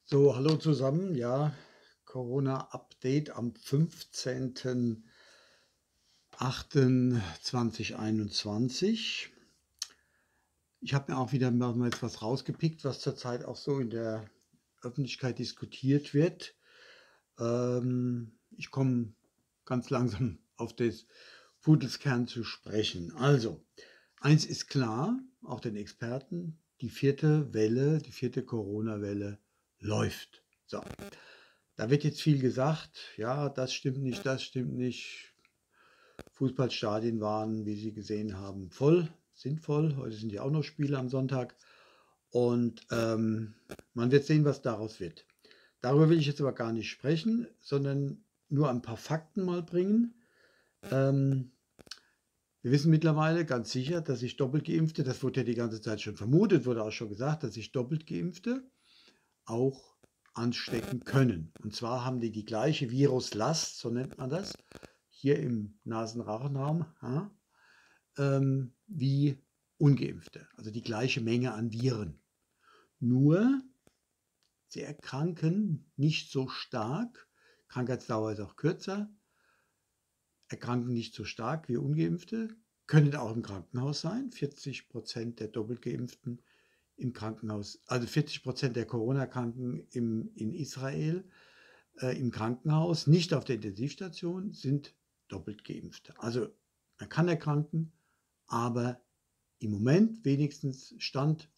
So, hallo zusammen. Ja, Corona-Update am 15.08.2021. Ich habe mir auch wieder mal jetzt was rausgepickt, was zurzeit auch so in der Öffentlichkeit diskutiert wird. Ich komme ganz langsam auf das Pudelskern zu sprechen. Also, eins ist klar, auch den Experten, die vierte Welle, die vierte Corona-Welle läuft. So, da wird jetzt viel gesagt, ja, das stimmt nicht, das stimmt nicht. Fußballstadien waren, wie Sie gesehen haben, voll, sind voll. Heute sind ja auch noch Spiele am Sonntag. Und man wird sehen, was daraus wird. Darüber will ich jetzt aber gar nicht sprechen, sondern nur ein paar Fakten mal bringen. Ähm, Wir wissen mittlerweile ganz sicher, dass sich Doppelgeimpfte, das wurde ja die ganze Zeit schon vermutet, wurde auch schon gesagt, dass sich Doppelgeimpfte auch anstecken können. Und zwar haben die gleiche Viruslast, so nennt man das, hier im Nasenrachenraum, ja, wie Ungeimpfte. Also die gleiche Menge an Viren. Nur sie erkranken nicht so stark, Krankheitsdauer ist auch kürzer, erkranken nicht so stark wie Ungeimpfte, können auch im Krankenhaus sein. 40% der Doppelgeimpften im Krankenhaus, also 40% der Corona-Kranken in Israel im Krankenhaus, nicht auf der Intensivstation, sind doppelt geimpft. Also man kann erkranken, aber im Moment wenigstens Stand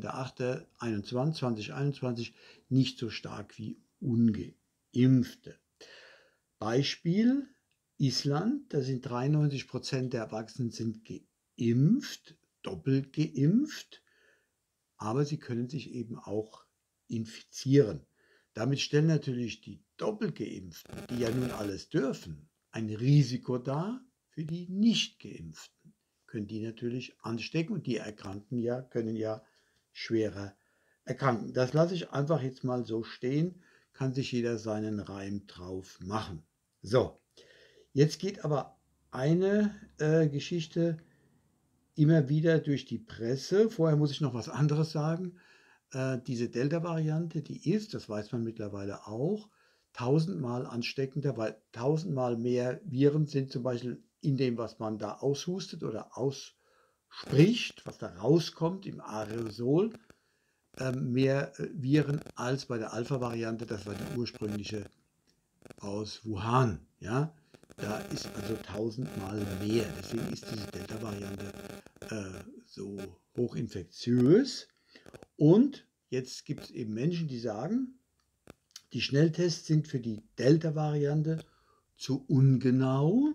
15.08.2021 nicht so stark wie ungeimpfte. Beispiel Island, da sind 93% der Erwachsenen sind geimpft, doppelt geimpft, aber sie können sich eben auch infizieren. Damit stellen natürlich die Doppelgeimpften, die ja nun alles dürfen, ein Risiko dar für die Nicht-Geimpften. Können die natürlich anstecken und die erkranken ja, können ja schwerer erkranken. Das lasse ich einfach jetzt mal so stehen, kann sich jeder seinen Reim drauf machen. So, jetzt geht aber eine Geschichte immer wieder durch die Presse. Vorher muss ich noch was anderes sagen. Diese Delta-Variante, die ist, das weiß man mittlerweile auch, tausendmal ansteckender, weil tausendmal mehr Viren sind zum Beispiel in dem, was man da aushustet oder ausspricht, was da rauskommt im Aerosol, mehr Viren als bei der Alpha-Variante, das war die ursprüngliche aus Wuhan. Ja? Da ist also tausendmal mehr. Deswegen ist diese Delta-Variante so hochinfektiös. Und jetzt gibt es eben Menschen, die sagen, die Schnelltests sind für die Delta-Variante zu ungenau.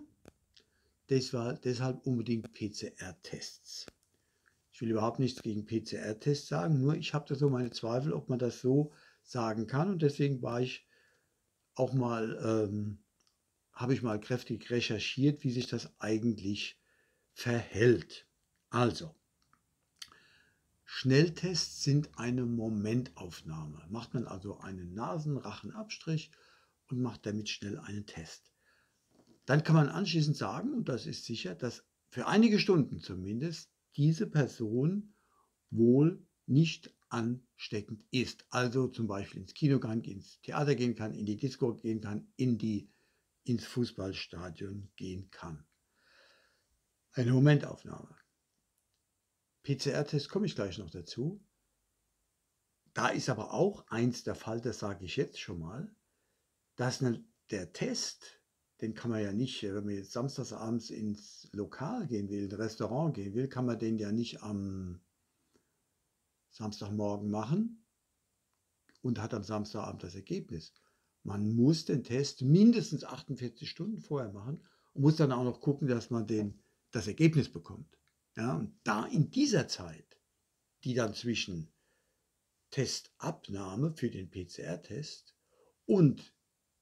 Deshalb unbedingt PCR-Tests. Ich will überhaupt nichts gegen PCR-Tests sagen, nur ich habe da so meine Zweifel, ob man das so sagen kann. Und deswegen war ich auch mal, habe ich mal kräftig recherchiert, wie sich das eigentlich verhält. Also, Schnelltests sind eine Momentaufnahme. Macht man also einen Nasenrachenabstrich und macht damit schnell einen Test. Dann kann man anschließend sagen, und das ist sicher, dass für einige Stunden zumindest diese Person wohl nicht ansteckend ist. Also zum Beispiel ins Kino kann, ins Theater gehen kann, in die Disco gehen kann, ins Fußballstadion gehen kann. Eine Momentaufnahme. PCR-Test komme ich gleich noch dazu. Da ist aber auch eins der Fall, das sage ich jetzt schon mal, dass der Test, den kann man ja nicht, wenn man jetzt samstagsabends ins Lokal gehen will, ins Restaurant gehen will, kann man den ja nicht am Samstagmorgen machen und hat am Samstagabend das Ergebnis. Man muss den Test mindestens 48 Stunden vorher machen und muss dann auch noch gucken, dass man das Ergebnis bekommt. Ja, und da in dieser Zeit, die dann zwischen Testabnahme für den PCR-Test und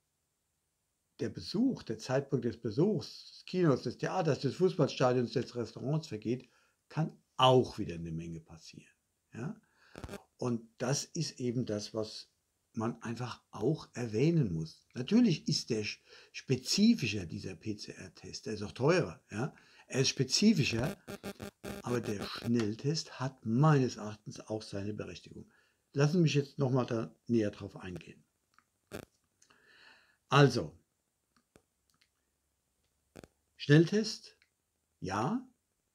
der Zeitpunkt des Besuchs des Kinos, des Theaters, des Fußballstadions, des Restaurants vergeht, kann auch wieder eine Menge passieren. Ja? Und das ist eben das, was man einfach auch erwähnen muss. Natürlich ist der spezifischer, dieser PCR-Test, der ist auch teurer. Ja? Er ist spezifischer, aber der Schnelltest hat meines Erachtens auch seine Berechtigung. lassen Sie mich jetzt nochmal da näher drauf eingehen. Also, Schnelltest, ja,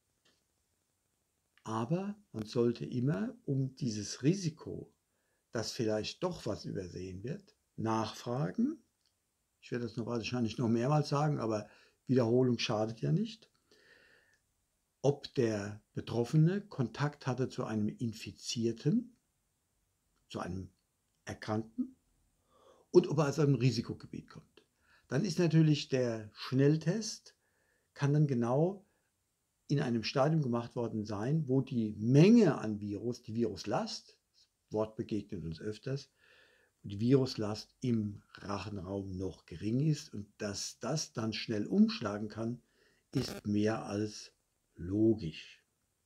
aber man sollte immer um dieses Risiko, dass vielleicht doch was übersehen wird, nachfragen. Ich werde das noch wahrscheinlich noch mehrmals sagen, aber Wiederholung schadet ja nicht. Ob der Betroffene Kontakt hatte zu einem Infizierten, zu einem Erkrankten und ob er aus einem Risikogebiet kommt. Dann ist natürlich der Schnelltest, kann dann genau in einem Stadium gemacht worden sein, wo die Menge an Virus, die Viruslast, das Wort begegnet uns öfters, die Viruslast im Rachenraum noch gering ist und dass das dann schnell umschlagen kann, ist mehr als logisch.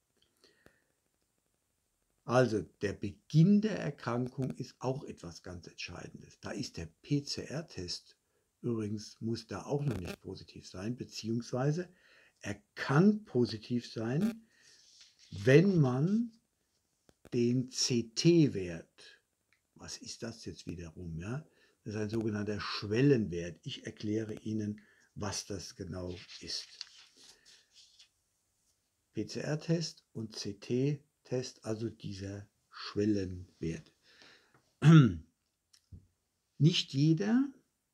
Also der Beginn der Erkrankung ist auch etwas ganz Entscheidendes. Da ist der PCR-Test übrigens, muss da auch noch nicht positiv sein, beziehungsweise er kann positiv sein, wenn man den CT-Wert, was ist das jetzt wiederum? Ja? Das ist ein sogenannter Schwellenwert. Ich erkläre Ihnen, was das genau ist. PCR-Test und CT-Test, also dieser Schwellenwert. Nicht jeder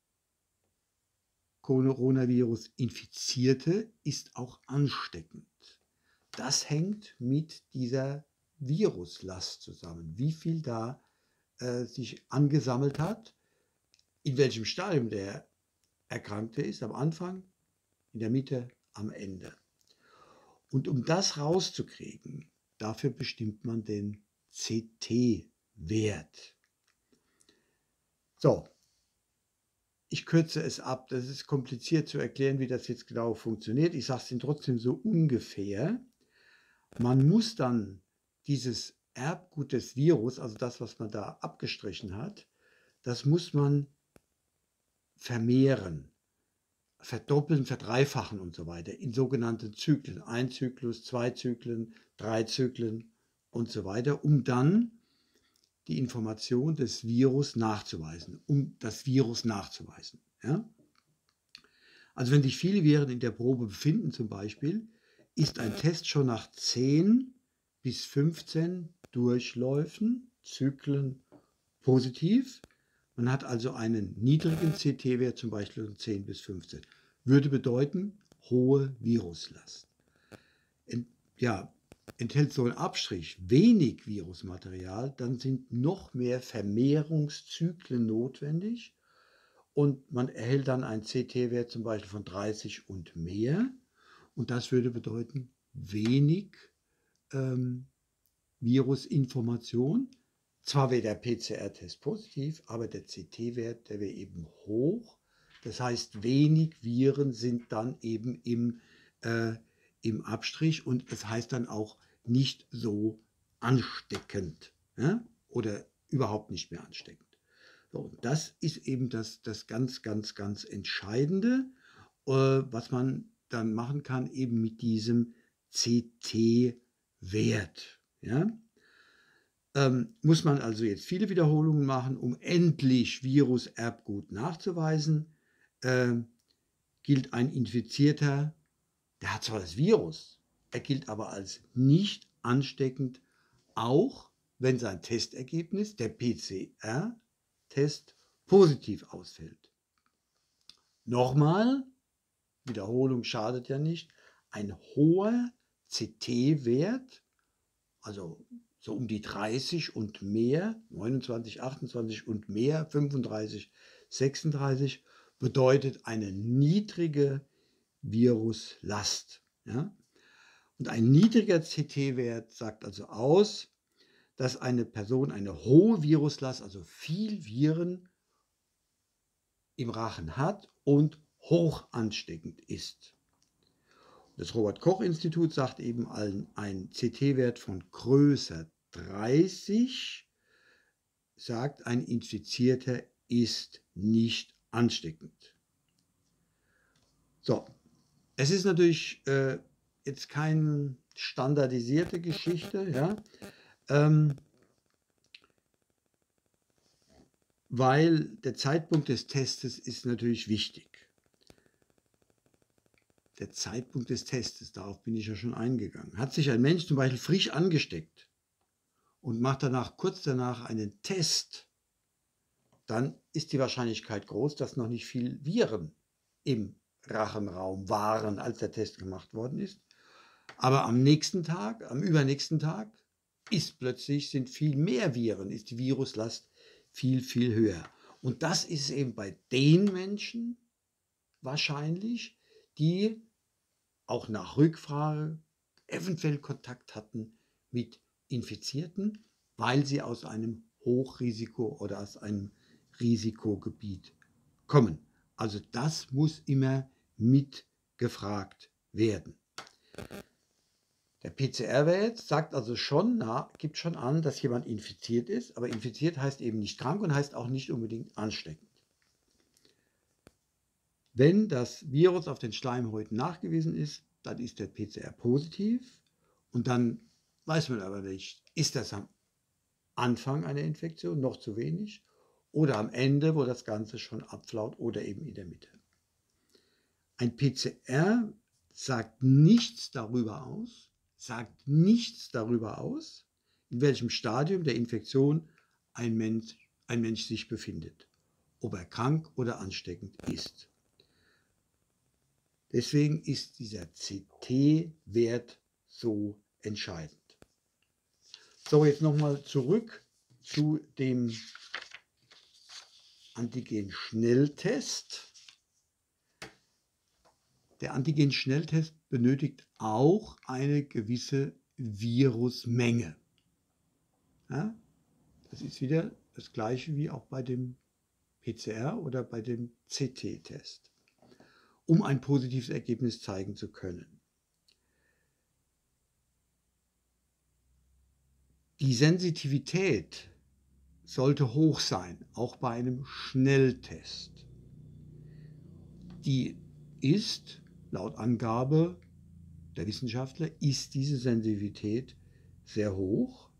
Coronavirus-Infizierte ist auch ansteckend. Das hängt mit dieser Viruslast zusammen, wie viel da sich angesammelt hat, in welchem Stadium der Erkrankte ist, am Anfang, in der Mitte, am Ende. Und um das rauszukriegen, dafür bestimmt man den CT-Wert. So, ich kürze es ab, das ist kompliziert zu erklären, wie das jetzt genau funktioniert. Ich sage es Ihnen trotzdem so ungefähr. Man muss dann dieses Erbgut des Virus, also das, was man da abgestrichen hat, das muss man vermehren, verdoppeln, verdreifachen und so weiter in sogenannten Zyklen. 1 Zyklus, 2 Zyklen, 3 Zyklen und so weiter, um dann die Information des Virus nachzuweisen, Ja? Also wenn sich viele Viren in der Probe befinden zum Beispiel, ist ein Test schon nach 10 bis 15 Durchläufen, Zyklen positiv. Man hat also einen niedrigen CT-Wert, zum Beispiel von 10 bis 15. Würde bedeuten, hohe Viruslast. Enthält so ein Abstrich wenig Virusmaterial, dann sind noch mehr Vermehrungszyklen notwendig und man erhält dann einen CT-Wert zum Beispiel von 30 und mehr. Und das würde bedeuten, wenig Virusinformation. Zwar wäre der PCR-Test positiv, aber der CT-Wert, der wäre eben hoch. Das heißt, wenig Viren sind dann eben im Abstrich und es heißt dann auch nicht so ansteckend, ja? Oder überhaupt nicht mehr ansteckend. So, und das ist eben das ganz, ganz, ganz Entscheidende, was man dann machen kann, eben mit diesem CT-Wert. Ja? Muss man also jetzt viele Wiederholungen machen, um endlich Viruserbgut nachzuweisen. Gilt ein Infizierter, der hat zwar das Virus, er gilt aber als nicht ansteckend, auch wenn sein Testergebnis, der PCR-Test, positiv ausfällt. Nochmal, Wiederholung schadet ja nicht, ein hoher CT-Wert, also so um die 30 und mehr, 29, 28 und mehr, 35, 36, bedeutet eine niedrige Viruslast. Ja? Und ein niedriger CT-Wert sagt also aus, dass eine Person eine hohe Viruslast, also viel Viren im Rachen hat und hoch ansteckend ist. Das Robert-Koch-Institut sagt eben, ein CT-Wert von größer 30 sagt, ein Infizierter ist nicht ansteckend. So, es ist natürlich jetzt keine standardisierte Geschichte. Ja? weil der Zeitpunkt des Testes ist natürlich wichtig. Der Zeitpunkt des Testes, darauf bin ich ja schon eingegangen. Hat sich ein Mensch zum Beispiel frisch angesteckt und macht kurz danach einen Test, dann ist die Wahrscheinlichkeit groß, dass noch nicht viel Viren im Rachenraum waren, als der Test gemacht worden ist. Aber am nächsten Tag, am übernächsten Tag, sind viel mehr Viren, ist die Viruslast viel, viel höher. Und das ist eben bei den Menschen wahrscheinlich, die auch nach Rückfrage eventuell Kontakt hatten mit Infizierten, weil sie aus einem Hochrisiko oder aus einem Risikogebiet kommen. Also das muss immer mitgefragt werden. Der PCR-Wert sagt also schon, gibt schon an, dass jemand infiziert ist, aber infiziert heißt eben nicht krank und heißt auch nicht unbedingt ansteckend. Wenn das Virus auf den Schleimhäuten nachgewiesen ist, dann ist der PCR positiv und dann weiß man aber nicht, ist das am Anfang einer Infektion noch zu wenig oder am Ende, wo das Ganze schon abflaut oder eben in der Mitte. Ein PCR sagt nichts darüber aus, in welchem Stadium der Infektion ein Mensch sich befindet, ob er krank oder ansteckend ist. Deswegen ist dieser CT-Wert so entscheidend. So, jetzt nochmal zurück zu dem Antigen-Schnelltest. Der Antigen-Schnelltest benötigt auch eine gewisse Virusmenge. Ja, das ist wieder das gleiche wie auch bei dem PCR oder bei dem CT-Test, um ein positives Ergebnis zeigen zu können. Die Sensitivität sollte hoch sein, auch bei einem Schnelltest. Die ist, laut Angabe der Wissenschaftler, ist diese Sensitivität sehr hoch.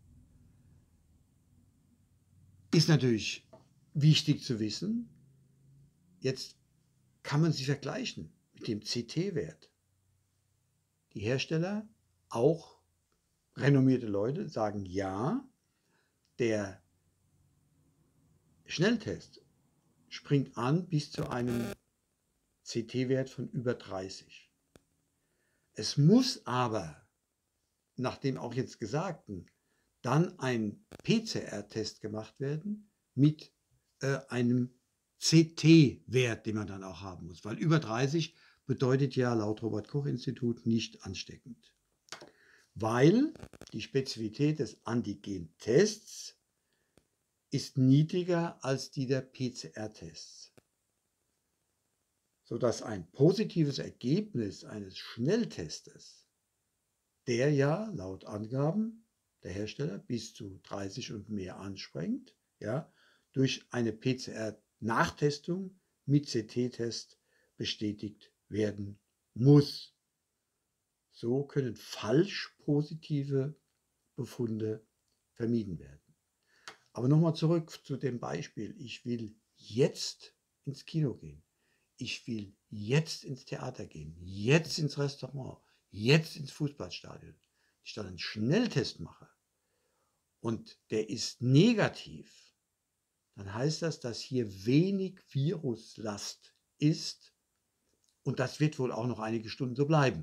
Ist natürlich wichtig zu wissen. Jetzt kann man sie vergleichen mit dem CT-Wert. Die Hersteller, auch renommierte Leute, sagen ja, der Schnelltest springt an bis zu einem CT-Wert von über 30. Es muss aber, nach dem auch jetzt Gesagten, dann ein PCR-Test gemacht werden mit einem CT-Wert, den man dann auch haben muss, weil über 30 bedeutet ja laut Robert-Koch-Institut nicht ansteckend. Weil die Spezifität des Antigen-Tests ist niedriger als die der PCR-Tests, sodass ein positives Ergebnis eines Schnelltestes, der ja laut Angaben der Hersteller bis zu 30 und mehr anspringt, ja, durch eine PCR-Nachtestung mit CT-Test bestätigt werden muss. So können falsch positive Befunde vermieden werden. Aber nochmal zurück zu dem Beispiel. Ich will jetzt ins Kino gehen. Ich will jetzt ins Theater gehen. Jetzt ins Restaurant. Jetzt ins Fußballstadion. Wenn ich dann einen Schnelltest mache und der ist negativ, dann heißt das, dass hier wenig Viruslast ist und das wird wohl auch noch einige Stunden so bleiben.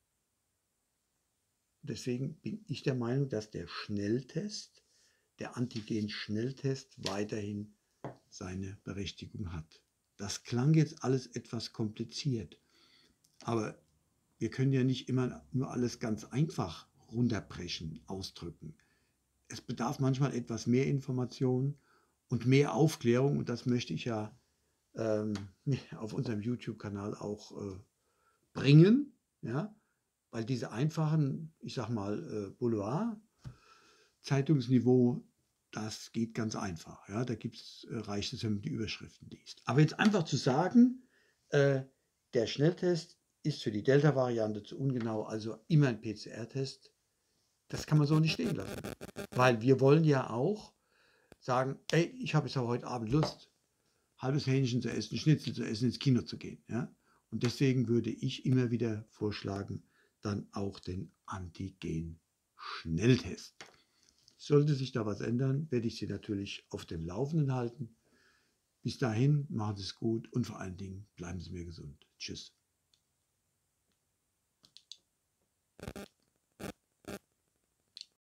Deswegen bin ich der Meinung, dass der Schnelltest, der Antigen-Schnelltest weiterhin seine Berechtigung hat. Das klang jetzt alles etwas kompliziert, aber wir können ja nicht immer nur alles ganz einfach runterbrechen, ausdrücken. Es bedarf manchmal etwas mehr Information und mehr Aufklärung und das möchte ich ja auf unserem YouTube-Kanal auch bringen, ja, weil diese einfachen, ich sag mal, Boulevard-Zeitungsniveau, das geht ganz einfach. Ja, da reicht es, wenn man die Überschriften liest. Aber jetzt einfach zu sagen, der Schnelltest ist für die Delta-Variante zu ungenau, also immer ein PCR-Test, das kann man so nicht stehen lassen. Weil wir wollen ja auch sagen, ey, ich habe jetzt aber heute Abend Lust, halbes Hähnchen zu essen, Schnitzel zu essen, ins Kino zu gehen. Ja? Und deswegen würde ich immer wieder vorschlagen, dann auch den Antigen-Schnelltest. Sollte sich da was ändern, werde ich Sie natürlich auf dem Laufenden halten. Bis dahin, machen Sie es gut und vor allen Dingen bleiben Sie mir gesund. Tschüss.